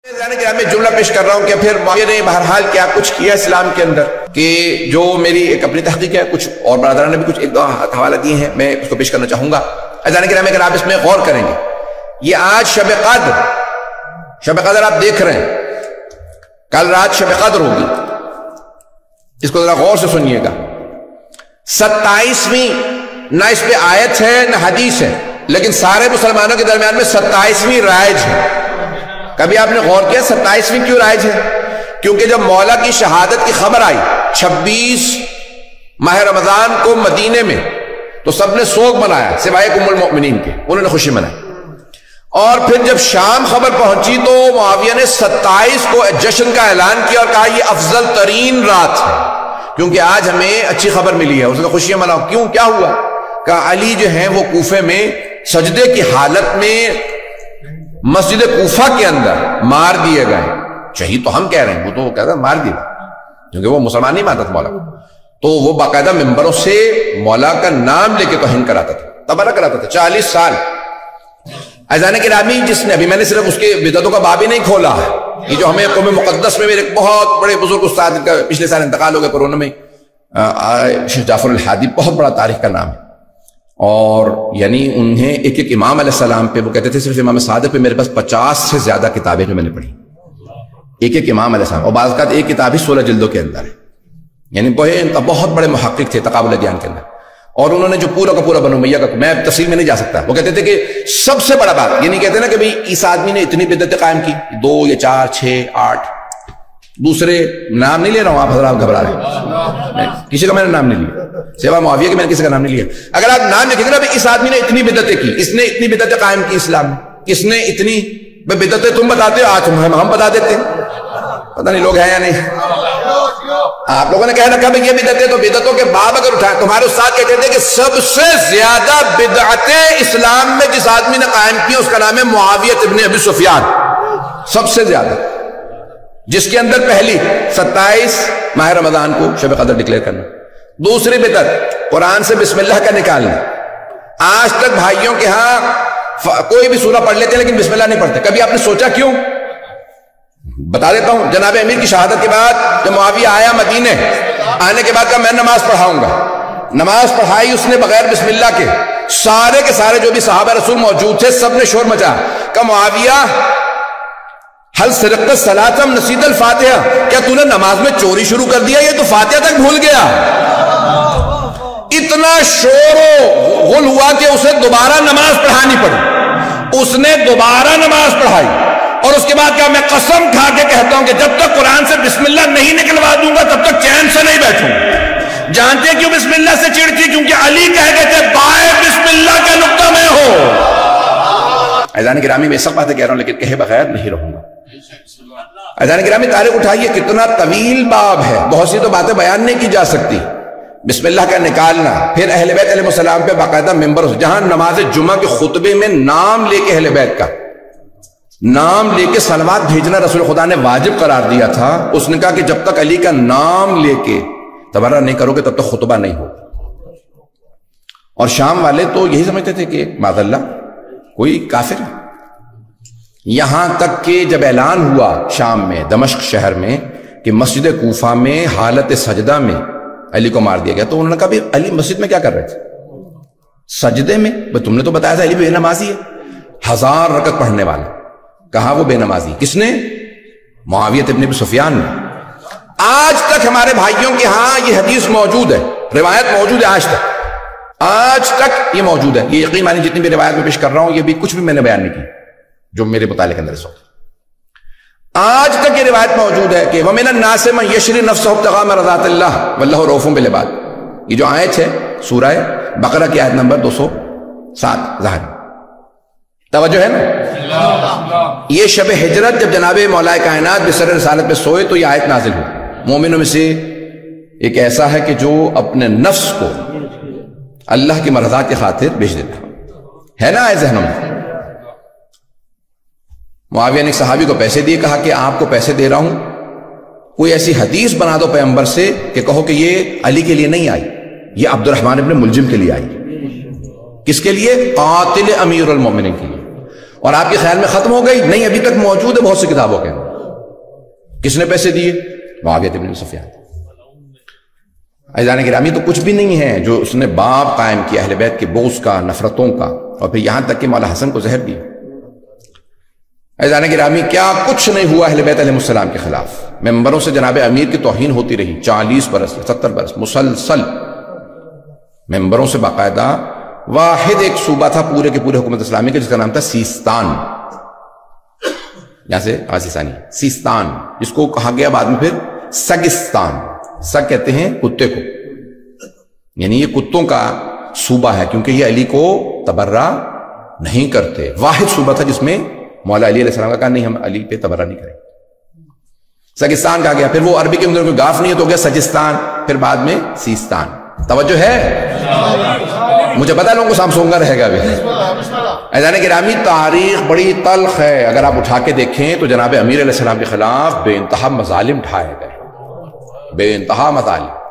میں جملہ پیش کر رہا ہوں کہ پھر معاویہ نے بہرحال کیا کچھ کیا اسلام کے اندر، کہ جو میری ایک اپنی تحقیق ہے، کچھ اور برادران نے بھی کچھ ایک دو حوالہ دیے ہیں، میں اس کو پیش کرنا چاہوں گا۔ اذان کرام اگر آپ اس میں غور کریں گے، یہ آج شب قدر آپ دیکھ رہے ہیں، کل رات شب قدر ہوگی، اس کو ذرا غور سے سنیے گا۔ 27ویں نہ اس پہ آیت ہے نہ حدیث ہے، لیکن سارے مسلمانوں کے درمیان میں 27ویں رائج ہے۔ کبھی آپ نے غور کیا 27ویں کیوں رائج ہے؟ کیونکہ جب مولا کی شہادت کی خبر آئی 26 ماہ رمضان کو مدینے میں، تو سب نے سوگ منایا سوائے ام المؤمنین کے، انہوں نے خوشی منائی۔ اور پھر جب شام خبر پہنچی تو معاویہ نے 27 کو جشن کا اعلان کیا اور کہا یہ افضل ترین رات ہے، کیونکہ آج ہمیں اچھی خبر ملی ہے، اس نے خوشیاں مناؤ۔ کیوں، کیا ہوا؟ کہا علی جو ہیں وہ کوفے میں سجدے کی حالت میں مسجد کوفہ کے اندر مار دیے گئے۔ شہید تو ہم کہہ رہے ہیں، وہ تو کہتا مار دیا، کیونکہ وہ مسلمان نہیں مانتا تھا مولا کو، تو وہ باقاعدہ ممبروں سے مولا کا نام لے کے توہین کراتا تھا، تبرہ کراتا تھا 40 سال۔ اذان گرامی جس نے، ابھی میں نے صرف اس کے بدعتوں کا باب ہی نہیں کھولا ہے، یہ جو ہمیں قوم مقدس میں میرے بہت بڑے بزرگ استاد کا پچھلے سال انتقال ہو گیا کورونا میں، شیخ جعفر الحادی، بہت بڑا تاریخ کا نام ہے، اور یعنی انہیں ایک ایک امام علیہ السلام پہ وہ کہتے تھے، صرف امام صادق پہ میرے پاس 50 سے زیادہ کتابیں جو میں نے پڑھی، ایک ایک امام علیہ السلام، اور بعض اوقات ایک کتاب ہی 16 جلدوں کے اندر ہے، یعنی بہت بڑے محقق تھے تقابل ادیان کے اندر۔ اور انہوں نے جو پورا کا پورا بنو امیہ کا، میں تفصیل میں نہیں جا سکتا، وہ کہتے تھے کہ سب سے بڑا بات، یہ نہیں کہتے نا کہ بھئی اس آدمی نے اتنی بدعتیں قائم کی، 2 یا 4 6 8، دوسرے نام نہیں لے رہا ہوں، آپ حضرات گھبرا رہے ہیں، کسی کا میں نے نام نہیں لیا سوا معاویہ کے، میں نے کسی کا نام نہیں لیا۔ اگر آپ نام لکھیں گے نا اس آدمی نے اتنی بدعتیں کی، اس نے اتنی بدعتیں قائم کی اسلام میں، اس نے اتنی بدعتیں، تم بتاتے ہو، آج ہم بتا دیتے ہیں، پتہ نہیں لوگ ہیں یا نہیں۔ آپ لوگوں نے کہہ رکھا بھئی یہ بدعتیں، تو بدعتوں کے باب اگر اٹھائیں، تمہارے استاد کہتے تھے کہ سب سے زیادہ بدعتیں اسلام میں جس آدمی نے قائم کی اس کا نام ہے معاویہ ابن ابی سفیان، سب سے زیادہ، جس کے اندر پہلی 27 ماہ رمضان کو شب قدر ڈکلیئر کرنا۔ دوسری بدعت قرآن سے بسم اللہ کا نکالنا۔ آج تک بھائیوں کے ہاں کوئی بھی سورہ پڑھ لیتے ہیں لیکن بسم اللہ نہیں پڑھتے، کبھی آپ نے سوچا کیوں؟ بتا دیتا ہوں، جناب امیر کی شہادت کے بعد جب معاویہ آیا مدینے، آنے کے بعد کہا میں نماز پڑھاؤں گا، نماز پڑھائی اس نے بغیر بسم اللہ کے، سارے کے سارے جو بھی صحابہ رسول موجود تھے سب نے شور مچا، کہا معاویہ حل سرقت الصلاۃ نسیت الفاتحہ، کیا تو نے نماز میں چوری شروع کر دیا، یہ تو فاتحہ تک بھول گیا۔ اتنا شور و غل ہوا کہ اسے دوبارہ نماز پڑھانی پڑی، اس نے دوبارہ نماز پڑھائی، اور اس کے بعد کہا میں قسم کھا کے کہتا ہوں کہ جب تک قرآن سے بسم اللہ نہیں نکلوا دوں گا تب تک چین سے نہیں بیٹھوں۔ جانتے کیوں بسم اللہ سے چڑھتی؟ کیونکہ علی کہہ گئے تھے بائے بسم اللہ کا نقطہ میں ہو۔ اذان گرامی میں سب باتیں کہہ رہا ہوں لیکن کہے بغیر نہیں رہوں گا۔ اذان گرامی تاریخ اٹھائیے، کتنا طویل باب ہے، بہت سی تو باتیں بیان نہیں کی جا سکتی۔ بسم اللہ کا نکالنا، پھر اہل بیت علیہ السلام پہ باقاعدہ ممبر، جہاں نماز جمعہ کے خطبے میں نام لے کے اہل بیت کا نام لے کے صلوات بھیجنا رسول خدا نے واجب قرار دیا تھا۔ اس نے کہا کہ جب تک علی کا نام لے کے تبرہ نہیں کرو گے تب تک خطبہ نہیں ہو۔ اور شام والے تو یہی سمجھتے تھے کہ معاذ اللہ کوئی کافر ہے، یہاں تک کہ جب اعلان ہوا شام میں دمشق شہر میں کہ مسجد کوفہ میں حالت سجدہ میں علی کو مار دیا گیا، تو انہوں نے کہا بھی علی مسجد میں کیا کر رہے تھے؟ سجدے میں؟ تم نے تو بتایا تھا علی بے نمازی ہے، 1000 رکعت پڑھنے والا، کہا وہ بے نمازی، کس نے؟ معاویہ ابن ابی سفیان نے۔ آج تک ہمارے بھائیوں کے ہاں یہ حدیث موجود ہے، روایت موجود ہے، آج تک یہ موجود ہے، یہ یقین مانی جتنی بھی روایت میں پیش کر رہا ہوں یہ بھی کچھ بھی میں نے بیان نہیں کی جو میرے مطالعے کے اندر اس وقت، آج تک یہ روایت موجود ہے کہ وَمِنَ النَّاسِ مَن يَشْرِي نَفْسَهُ ابْتِغَاءَ مَرْضَاتِ اللَّهِ وَاللَّهُ رَءُوفٌ بِالْعِبَادِ، یہ جو آیت ہے سورہ بقرہ کی آیت نمبر 207 ظاہر، توجہ ہے نا؟ یہ شب ہجرت جب جناب مولا کائنات بسر رسالت پہ سوئے تو یہ آیت نازل ہوئی۔ مومنوں میں سے ایک ایسا ہے کہ جو اپنے نفس کو اللہ کی مرضات کی خاطر بیچ دیتا ہے نا، آئے ذہنوں میں۔ معاویہ نے ایک صحابی کو پیسے دیے، کہا کہ آپ کو پیسے دے رہا ہوں، کوئی ایسی حدیث بنا دو پیغمبر سے کہ کہو کہ یہ علی کے لیے نہیں آئی، یہ عبد الرحمن ابن ملجم کے لیے آئی۔ کس کے لیے؟ قاتل امیر المومنین کے لیے۔ اور آپ کے خیال میں ختم ہو گئی؟ نہیں، ابھی تک موجود ہے بہت سی کتابوں کے اندر۔ کس نے پیسے دیے؟ معاویہ بن سفیان۔ عزیزان گرامی، تو کچھ بھی نہیں ہے جو اس نے باب قائم کیا اہل بیت کے بغض کا، نفرتوں کا، اور پھر یہاں تک کہ مولا حسن کو زہر دیا۔ عزیزان گرامی، کیا کچھ نہیں ہوا اہل بیت علیہ السلام کے خلاف؟ ممبروں سے جناب امیر کی توہین ہوتی رہی 40 برس 70 برس مسلسل، ممبروں سے باقاعدہ۔ واحد ایک صوبہ تھا پورے کے پورے حکومت اسلامی کے، جس کا نام تھا سیستان، یہاں سے آسیستانی سیستان، جس کو کہا گیا بعد میں پھر سگستان۔ سگ کہتے ہیں کتے کو، یعنی یہ کتوں کا صوبہ ہے، کیونکہ یہ علی کو تبرہ نہیں کرتے۔ واحد صوبہ تھا جس میں مولا علی علیہ السلام کا کہا نہیں، ہم علی پہ تبرہ نہیں کریں۔ سگستان کہا گیا، پھر وہ عربی کے اندر کوئی گاف نہیں ہے تو ہو گیا سجستان، پھر بعد میں سیستان۔ توجہ ہے؟ مجھے پتا لوگوں کو سامسونگا رہے گا ابھی۔ عزیزان گرامی، تاریخ بڑی تلخ ہے، اگر آپ اٹھا کے دیکھیں تو جناب امیر علیہ السلام کے خلاف بے انتہا مظالم ڈھائے گئے، بے انتہا مظالم۔